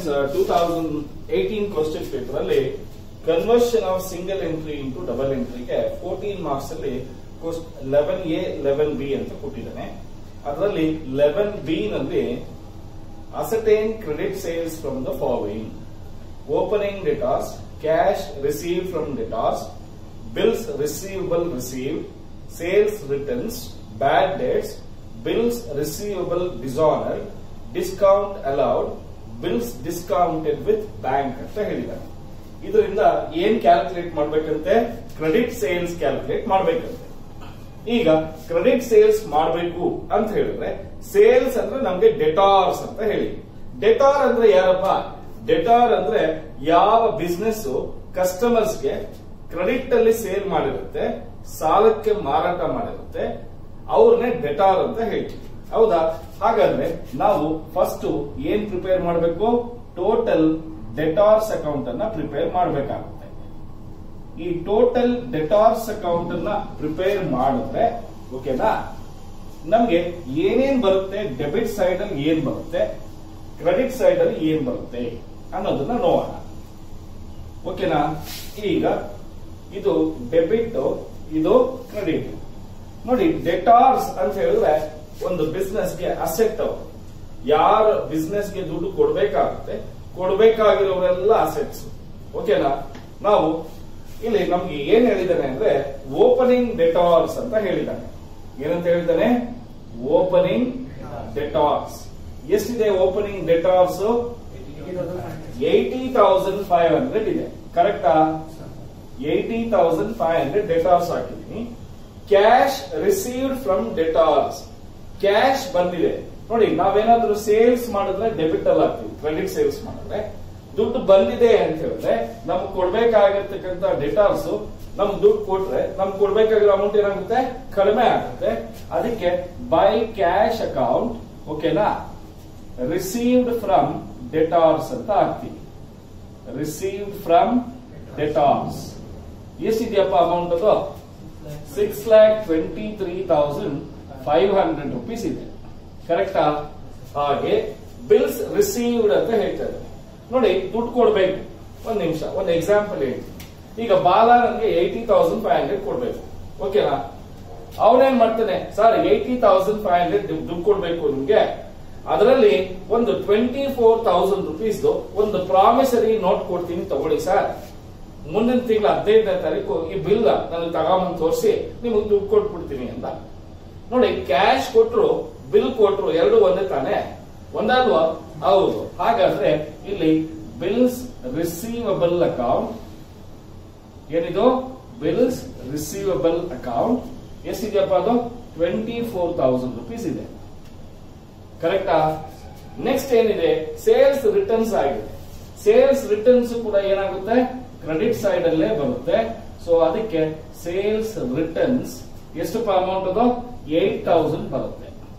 Students 2018 question paper ಅಲ್ಲಿ conversion of single entry into double ಎಂಟ್ರಿಗೆ 14 marks ಅಲ್ಲಿ 11A 11B ಅಂತ ಕೊಟ್ಟಿದ್ದಾನೆ. ಅದರಲ್ಲಿ 11B ನಲ್ಲಿ ascertain credit sales from the following: opening debtors, cash received from debtors, bills receivable received, sales returns, bad debts, bills receivable dishonored, discount allowed, bills discounted with bank ಅಂತ ಹೇಳಿದ್ದಾರೆ. ಇದರಿಂದ ಏನ್ calculate ಮಾಡ್ಬೇಕಂತೆ? Credit sales calculate ಮಾಡ್ಬೇಕಂತೆ. ಈಗ credit sales ಮಾಡಬೇಕು ಅಂತ ಹೇಳಿದ್ರೆ ಸೇಲ್ಸ್ ಅಂದ್ರೆ ನಮ್ಗೆ ಡೆಟಾರ್ಸ್ ಅಂತ ಹೇಳಿ. ಡೆಟಾರ್ ಅಂದ್ರೆ ಯಾರಪ್ಪ? ಡೆಟಾರ್ ಅಂದ್ರೆ ಯಾವ ಬಿಸ್ನೆಸ್ ಕಸ್ಟಮರ್ಸ್ಗೆ ಕ್ರೆಡಿಟ್ ಅಲ್ಲಿ ಸೇಲ್ ಮಾಡಿರುತ್ತೆ, ಸಾಲಕ್ಕೆ ಮಾರಾಟ ಮಾಡಿರುತ್ತೆ, ಅವ್ರನ್ನೇ ಡೆಟಾರ್ ಅಂತ ಹೇಳ್ತೀವಿ. ಹೌದಾ? ಹಾಗಾದ್ರೆ ನಾವು ಫಸ್ಟ್ ಏನ್ ಪ್ರಿಪೇರ್ ಮಾಡಬೇಕು? ಟೋಟಲ್ ಡೆಟಾರ್ಸ್ ಅಕೌಂಟ್ ಅನ್ನ ಪ್ರಿಪೇರ್ ಮಾಡಬೇಕಾಗುತ್ತೆ. ಈ ಟೋಟಲ್ ಡೆಟಾರ್ಸ್ ಅಕೌಂಟ್ ಅನ್ನ ಪ್ರಿಪೇರ್ ಮಾಡಿದ್ರೆ ಓಕೆನಾ, ನಮ್ಗೆ ಏನೇನ್ ಬರುತ್ತೆ, ಡೆಬಿಟ್ ಸೈಡ್ ಅಲ್ಲಿ ಏನ್ ಬರುತ್ತೆ, ಕ್ರೆಡಿಟ್ ಸೈಡ್ ಅಲ್ಲಿ ಏನ್ ಬರುತ್ತೆ ಅನ್ನೋದನ್ನ ನೋಡೋಣ. ಓಕೆನಾ? ಈಗ ಇದು ಡೆಬಿಟ್, ಇದು ಕ್ರೆಡಿಟ್. ನೋಡಿ, ಡೆಟಾರ್ಸ್ ಅಂತ ಹೇಳಿದ್ರೆ ಒಂದು ಬಿಸ್ನೆಸ್ಗೆ ಅಸೆಟ್. ಅವರು ಯಾರ ಬಿಸ್ನೆಸ್ಗೆ ದುಡ್ಡು ಕೊಡ್ಬೇಕಾಗುತ್ತೆ, ಕೊಡ್ಬೇಕಾಗಿರೋರೆಲ್ಲ ಅಸೆಟ್ಸ್. ಓಕೆನಾ? ನಾವು ಇಲ್ಲಿ ನಮ್ಗೆ ಏನ್ ಹೇಳಿದ್ದಾನೆ ಅಂದ್ರೆ ಓಪನಿಂಗ್ ಡೆಟಾರ್ಸ್ ಅಂತ ಹೇಳಿದ್ದಾನೆ. ಏನಂತ ಹೇಳಿದ್ದಾನೆ? Opening debtors. ಎಷ್ಟಿದೆ ಓಪನಿಂಗ್ ಡೆಟಾರ್ಸ್? 80,500 ಇದೆ. ಕರೆಕ್ಟಾ? 80,500 ಡೆಟಾರ್ಸ್ ಹಾಕಿದೀನಿ. Cash received from debtors, cash ಬಂದಿದೆ. ನೋಡಿ, ನಾವೇನಾದ್ರೂ ಸೇಲ್ಸ್ ಮಾಡಿದ್ರೆ ಡೆಬಿಟ್ ಅಲ್ಲಿ ಹಾಕ್ತೀವಿ, ಕ್ರೆಡಿಟ್ ಸೇಲ್ಸ್ ಮಾಡಿದ್ರೆ ದುಡ್ಡು ಬಂದಿದೆ ಅಂತ ಹೇಳಿದ್ರೆ ನಮ್ಗೆ ಕೊಡ್ಬೇಕಾಗಿರ್ತಕ್ಕಂಥ ಡೆಟಾರ್ಸ್ ನಮ್ಗೆ ದುಡ್ಡು ಕೊಟ್ರೆ ನಮ್ಗೆ ಕೊಡ್ಬೇಕಾಗಿರೋ ಅಮೌಂಟ್ ಏನಾಗುತ್ತೆ? ಕಡಿಮೆ ಆಗುತ್ತೆ. ಅದಕ್ಕೆ ಬೈ ಕ್ಯಾಶ್ ಅಕೌಂಟ್, ಓಕೆನಾ, ರಿಸೀವ್ಡ್ ಫ್ರಮ್ ಡೆಟಾರ್ಸ್ ಅಂತ ಹಾಕ್ತೀವಿ. ರಿಸೀವ್ಡ್ ಫ್ರಮ್ ಡೆಟಾರ್ಸ್ ಎಷ್ಟಿದೆಯಪ್ಪ ಅಮೌಂಟ್? ಅದು 6,23,500 rupees ಇದೆ. ಕರೆಕ್ಟಾ? ಹಾಗೆ ಬಿಲ್ಸ್ ರಿಸೀವ್ಡ್ ಅಂತ ಹೇಳ್ತಾರೆ. ನೋಡಿ, ದುಡ್ಡು ಕೊಡ್ಬೇಕು. ಒಂದ್ ನಿಮಿಷ, ಒಂದು ಎಕ್ಸಾಂಪಲ್ ಹೇಳಿ. ಈಗ ಬಾಲ ನನಗೆ 80,500 ಕೊಡ್ಬೇಕು. ಓಕೆನಾ? ಅವನೇನ್ ಮಾಡ್ತಾನೆ? ಸರ್ 80,500 ದುಡ್ಡು ಕೊಡ್ಬೇಕು ನಿಮ್ಗೆ, ಅದರಲ್ಲಿ ಒಂದು 24,000 rupees ಒಂದು ಪ್ರಾಮಿಸರಿ ನೋಟ್ ಕೊಡ್ತೀನಿ, ತಗೊಳ್ಳಿ ಸರ್. ಮುಂದಿನ ತಿಂಗಳ 15ನೇ ತಾರೀಕು ಈ ಬಿಲ್ ನನಗೆ ತಗೊಂಬಂದು ತೋರಿಸಿ ನಿಮಗೆ ದುಡ್ಡು ಕೊಟ್ಬಿಡ್ತೀನಿ ಅಂತ. ನೋಡಿ, ಕ್ಯಾಶ್ ಕೊಟ್ರು ಬಿಲ್ ಕೊಟ್ರು ಎರಡು ಒಂದೇ ತಾನೆ, ಒಂದಲ್ವಾ? ಹೌದು. ಹಾಗಾದ್ರೆ ಇಲ್ಲಿ ಬಿಲ್ಸ್ ರಿಸೀವಬಲ್ ಅಕೌಂಟ್ ಏನಿದು? ಬಿಲ್ಸ್ ರಿಸೀವಬಲ್ ಅಕೌಂಟ್ ಎಷ್ಟಿದೆಯಪ್ಪ? ಅದು 24,000 rupees ಇದೆ. ಕರೆಕ್ಟಾ? ನೆಕ್ಸ್ಟ್ ಏನಿದೆ? ಸೇಲ್ಸ್ ರಿಟರ್ನ್ಸ್ ಆಗಿದೆ. ಸೇಲ್ಸ್ ರಿಟರ್ನ್ಸ್ ಕೂಡ ಏನಾಗುತ್ತೆ? ಕ್ರೆಡಿಟ್ ಸೈಡ್ ಅಲ್ಲೇ ಬರುತ್ತೆ. ಸೊ ಅದಕ್ಕೆ ಸೇಲ್ಸ್ ರಿಟರ್ನ್ಸ್ ಎಷ್ಟಪ್ಪ ಅಮೌಂಟ್? ಅದು 8,000 ಬರುತ್ತೆ.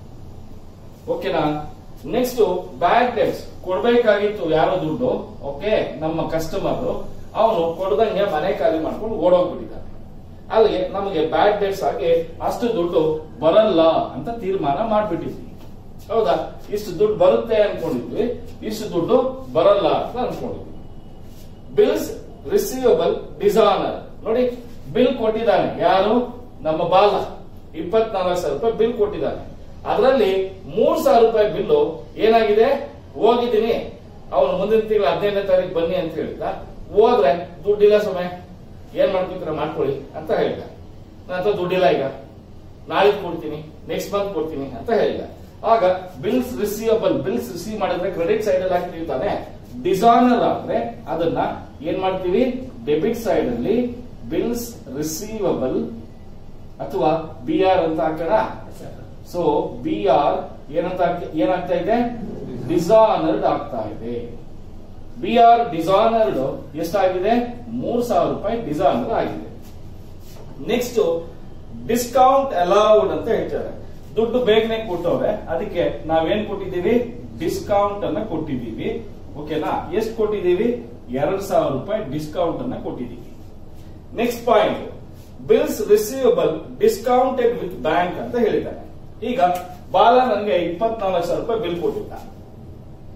ಓಕೆನಾ? ನೆಕ್ಸ್ಟ್ ಬ್ಯಾಡ್ ಡೆಟ್ಸ್. ಕೊಡ್ಬೇಕಾಗಿತ್ತು ಯಾರೋ ದುಡ್ಡು, ಓಕೆ, ನಮ್ಮ ಕಸ್ಟಮರ್, ಅವನು ಕೊಡ್ದಂಗೆ ಮನೆ ಖಾಲಿ ಮಾಡ್ಕೊಂಡು ಓಡೋಗ್ಬಿಟ್ಟಿದ್ದಾನೆ. ಅಲ್ಲಿಗೆ ನಮಗೆ ಬ್ಯಾಡ್ ಡೆಟ್ಸ್ ಆಗಿ ಅಷ್ಟು ದುಡ್ಡು ಬರಲ್ಲ ಅಂತ ತೀರ್ಮಾನ ಮಾಡ್ಬಿಟ್ಟಿದ್ವಿ. ಹೌದಾ? ಇಷ್ಟು ದುಡ್ಡು ಬರುತ್ತೆ ಅನ್ಕೊಂಡಿದ್ವಿ, ಇಷ್ಟು ದುಡ್ಡು ಬರಲ್ಲ ಅಂತ ಅನ್ಕೊಂಡಿದ್ವಿ. Bills receivable dishonour. ನೋಡಿ, ಬಿಲ್ ಕೊಟ್ಟಿದ್ದಾನೆ ಯಾರು? ನಮ್ಮ ಬಾಲ 24,000 ರೂಪಾಯಿ ಬಿಲ್ ಕೊಟ್ಟಿದ್ದಾನೆ. ಅದರಲ್ಲಿ 3,000 ರೂಪಾಯಿ ಬಿಲ್ಲು ಏನಾಗಿದೆ? ಹೋಗಿದ್ದೀನಿ, ಅವನು ಮುಂದಿನ ತಿಂಗಳು 15ನೇ ತಾರೀಕು ಬನ್ನಿ ಅಂತ ಹೇಳಿದ. ಹೋದ್ರೆ ದುಡ್ಡಿಲ್ಲ ಸಮಯ, ಏನ್ ಮಾಡ್ಕೊತೀರ ಮಾಡ್ಕೊಳ್ಳಿ ಅಂತ ಹೇಳಿದ. ನನ್ನ ಹತ್ರ ದುಡ್ಡಿಲ್ಲ, ಈಗ ನಾಳೆ ಕೊಡ್ತೀನಿ, ನೆಕ್ಸ್ಟ್ ಮಂತ್ ಕೊಡ್ತೀನಿ ಅಂತ ಹೇಳಿದ. ಆಗ ಬಿಲ್ಸ್ ರಿಸೀವಬಲ್, ಬಿಲ್ಸ್ ರಿಸೀವ್ ಮಾಡಿದ್ರೆ ಕ್ರೆಡಿಟ್ ಸೈಡ್ ಅಲ್ಲಿ ಹಾಕ್ತೀವಿ ತಾನೆ. ಡಿಸಾನರ್ ಆದ್ರೆ ಅದನ್ನ ಏನ್ ಮಾಡ್ತೀವಿ? ಡೆಬಿಟ್ ಸೈಡ್ ಅಲ್ಲಿ ಬಿಲ್ಸ್ ರಿಸೀವಬಲ್ ಅಥವಾ BR ಅಂತ ಹಾಕೋಣ. ಸೊ BR ಏನಾಗ್ತಾ ಇದೆ? ಡಿಸಾನರ್ಡ್ ಆಗ್ತಾ ಇದೆ. BR ಡಿಸಾನರ್ಡ್ ಎಷ್ಟಾಗಿದೆ? 3,000 ರೂಪಾಯಿ ಡಿಸಾನರ್ ಆಗಿದೆ. ನೆಕ್ಸ್ಟ್ ಡಿಸ್ಕೌಂಟ್ ಅಲೌಡ್ ಅಂತ ಹೇಳ್ತಾರೆ. ದುಡ್ಡು ಬೇಗನೆ ಕೊಟ್ಟವ್ರೆ, ಅದಕ್ಕೆ ನಾವೇನ್ ಕೊಟ್ಟಿದ್ದೀವಿ? ಡಿಸ್ಕೌಂಟ್ ಅನ್ನ ಕೊಟ್ಟಿದ್ದೀವಿ. ಓಕೆನಾ? ಎಷ್ಟು ಕೊಟ್ಟಿದ್ದೀವಿ? 2,000 ರೂಪಾಯಿ ಡಿಸ್ಕೌಂಟ್ ಅನ್ನ ಕೊಟ್ಟಿದ್ದೀವಿ. Next point, bills receivable discounted with bank ಅಂತ ಹೇಳಿದ್ದಾರೆ. ಈಗ ಬಾಲ ನನಗೆ 24,000 ರೂಪಾಯಿ ಬಿಲ್ ಕೊಟ್ಟಿದ್ದ.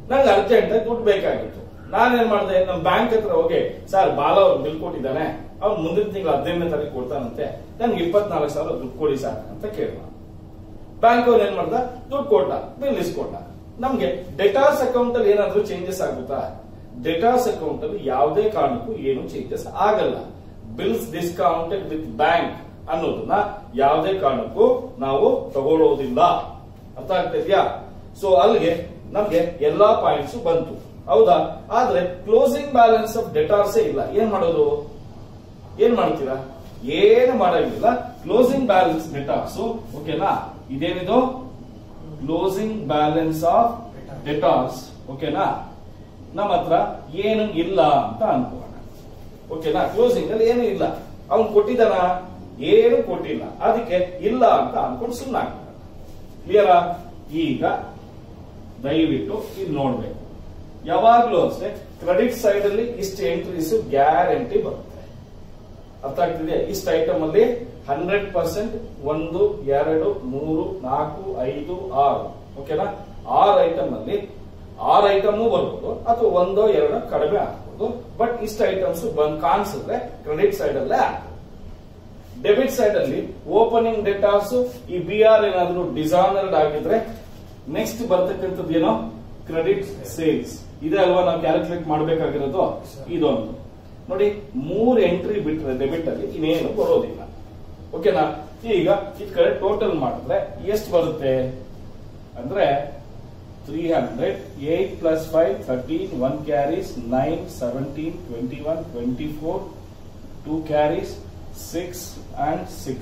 ನಂಗೆ ಅರ್ಜೆಂಟ್ ದುಡ್ಡು ಬೇಕಾಗಿತ್ತು. ನಾನೇನ್ ಮಾಡಿದೆ, ನಮ್ಮ ಬ್ಯಾಂಕ್ ಹತ್ರ ಹೋಗಿ, ಸರ್ ಬಾಲ ಅವ್ರು ಬಿಲ್ ಕೊಟ್ಟಿದ್ದಾನೆ, ಅವ್ನು ಮುಂದಿನ ತಿಂಗಳು 15ನೇ ತಾರೀಕು ಕೊಡ್ತಾನಂತೆ, ನನ್ಗೆ 24,000 ದುಡ್ಡು ಕೊಡಿ ಸಾಕು ಅಂತ ಕೇಳಿದ. ಬ್ಯಾಂಕ್ ಅವ್ರು ಏನ್ ಮಾಡ್ದ, ದುಡ್ಡು ಕೊಟ್ಟ, ಬಿಲ್ ಇಸ್ಕೊಂಡ. ನಮ್ಗೆ ಡೆಟಾರ್ಸ್ ಅಕೌಂಟ್ ಅಲ್ಲಿ ಏನಾದ್ರೂ ಚೇಂಜಸ್ ಆಗುತ್ತಾ? ಡೆಟಾರ್ಸ್ ಅಕೌಂಟ್ ಅಲ್ಲಿ ಯಾವುದೇ ಕಾರಣಕ್ಕೂ ಏನು ಚೇಂಜಸ್ ಆಗಲ್ಲ. ಬಿಲ್ಸ್ ಡಿಸ್ಕೌಂಟೆಡ್ ವಿತ್ ಬ್ಯಾಂಕ್ ಅನ್ನೋದನ್ನ ಯಾವುದೇ ಕಾರಣಕ್ಕೂ ನಾವು ತಗೊಳ್ಳೋದಿಲ್ಲ. ಅರ್ಥ ಆಗ್ತಾ ಇದೆಯಾ? ಸೊ ಅಲ್ಲಿಗೆ ನಮ್ಗೆ ಎಲ್ಲಾ ಪಾಯಿಂಟ್ಸ್ ಬಂತು, ಹೌದಾ? ಆದ್ರೆ ಕ್ಲೋಸಿಂಗ್ ಬ್ಯಾಲೆನ್ಸ್ ಆಫ್ ಡೆಟಾರ್ಸೇ ಇಲ್ಲ. ಏನ್ ಮಾಡೋದು? ಏನ್ ಮಾಡ್ತೀರಾ? ಏನು ಮಾಡಂಗಿಲ್ಲ. ಕ್ಲೋಸಿಂಗ್ ಬ್ಯಾಲೆನ್ಸ್ ಡೆಟಾರ್ಸ್, ಓಕೆನಾ? ಇದೇನಿದು ಕ್ಲೋಸಿಂಗ್ ಬ್ಯಾಲೆನ್ಸ್ ಆಫ್ ಡೆಟಾರ್ಸ್, ಓಕೆನಾ? ನಮ್ಮ ಹತ್ರ ಏನು ಇಲ್ಲ ಅಂತ ಅನ್ಕೋಣ, ಓಕೆನಾ? ಕ್ಲೋಸಿಂಗ್ ಅಲ್ಲಿ ಏನು ಇಲ್ಲ, ಅವ್ನು ಕೊಟ್ಟಿದ್ದಾನ? ಏನು ಕೊಟ್ಟಿಲ್ಲ, ಅದಕ್ಕೆ ಇಲ್ಲ ಅಂತ ಅನ್ಕೊಂಡು ಸುಮ್ಮನಾಗ್ತಾನೆ. ಕ್ಲಿಯರಾ? ಈಗ ದಯವಿಟ್ಟು ಇಲ್ಲಿ ನೋಡ್ಬೇಕು, ಯಾವಾಗ್ಲೂ ಅಷ್ಟೇ ಕ್ರೆಡಿಟ್ ಸೈಡ್ ಅಲ್ಲಿ ಇಷ್ಟು ಎಂಟ್ರೀಸ್ ಗ್ಯಾರಂಟಿ ಬರುತ್ತೆ. ಅರ್ಥ ಆಗ್ತಿದೆ? ಇಷ್ಟು ಐಟಮ್ ಅಲ್ಲಿ 100% 1, 2, 3, 4, 5, 6, ಓಕೆನಾ? 6 ಐಟಮ್ ಅಲ್ಲಿ 6 ಐಟಮ್ ಬರ್ಬೋದು, ಅಥವಾ 1, 2 ಕಡಿಮೆ ಆಗ್ಬೋದು. ಬಟ್ ಇಷ್ಟು ಐಟಮ್ಸ್ ಬಂದ್ ಕಾಣಿಸಿದ್ರೆ ಕ್ರೆಡಿಟ್ ಸೈಡ್ ಅಲ್ಲೇ ಆಗ್ತದೆ. ಡೆಬಿಟ್ ಸೈಡ್ ಅಲ್ಲಿ ಓಪನಿಂಗ್ ಡೆಟಾರ್ಸ್, ಈ BR ಏನಾದ್ರು ಡಿಸಾನರ್ಡ್ ಆಗಿದ್ರೆ ನೆಕ್ಸ್ಟ್ ಬರ್ತಕ್ಕಂಥದ್ದು ಏನೋ ಕ್ರೆಡಿಟ್ ಸೇಲ್ಸ್. ಇದೆ ಅಲ್ವಾ ನಾವು ಕ್ಯಾಲ್ಕುಲೇಟ್ ಮಾಡಬೇಕಾಗಿರೋದು? ಇದೊಂದು ನೋಡಿ, 3 ಎಂಟ್ರಿ ಬಿಟ್ರೆ ಡೆಬಿಟ್ ಅಲ್ಲಿ ಇನ್ನೇನು ಬರೋದಿಲ್ಲ, ಓಕೆನಾ? ಈಗ ಇದ್ ಕಡೆ ಟೋಟಲ್ ಮಾಡಿದ್ರೆ ಎಷ್ಟು ಬರುತ್ತೆ ಅಂದ್ರೆ 300, 8 plus 5, 13, 1 carries, 9, 17, 21, 24, 2 carries, 6 and 6.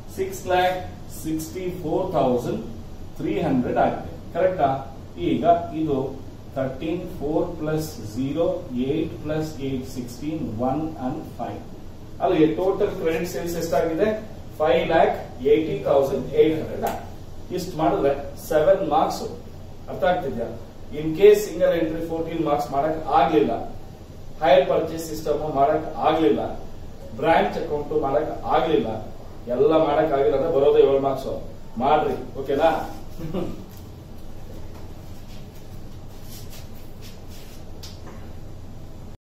6,64,300 ಆಗಿದೆ. ಕರೆಕ್ಟಾ? ಈಗ ಇದು 13, 4 plus 0, 8 plus 8, 16, 1 and 5. ಅಲ್ಲಿಗೆ ಟೋಟಲ್ ಕ್ರೆಡಿಟ್ ಸೇಲ್ಸ್ ಎಷ್ಟಾಗಿದೆ? 5,80,800. ಇಷ್ಟು ಮಾಡಿದ್ರೆ 7 ಮಾರ್ಕ್ಸ್. ಅರ್ಥ ಆಗ್ತಿದ್ಯಾ? In case single entry 14 marks ಮಾಡಕ್ ಆಗ್ಲಿಲ್ಲ, ಹೈರ್ ಪರ್ಚೇಸ್ ಸಿಸ್ಟಮ್ ಮಾಡಕ್ ಆಗ್ಲಿಲ್ಲ, ಬ್ರಾಂಚ್ ಅಕೌಂಟ್ ಮಾಡಕ್ ಆಗ್ಲಿಲ್ಲ, ಎಲ್ಲ ಮಾಡಕ್ ಆಗಿರೋದ ಬರೋದೇ 7 ಮಾರ್ಕ್ಸ್ ಮಾಡ್ರಿ, ಓಕೆನಾ?